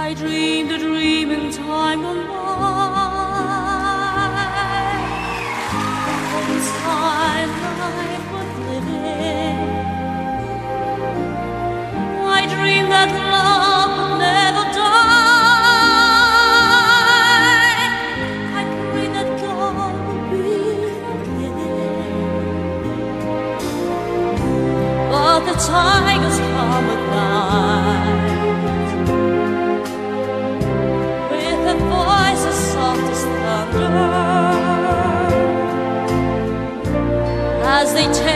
I dreamed a dream in time gone by, inside life worth living. I dreamed that love would never die. I prayed that God would be forgiving. But the tigers come at night, voice as soft as thunder, as they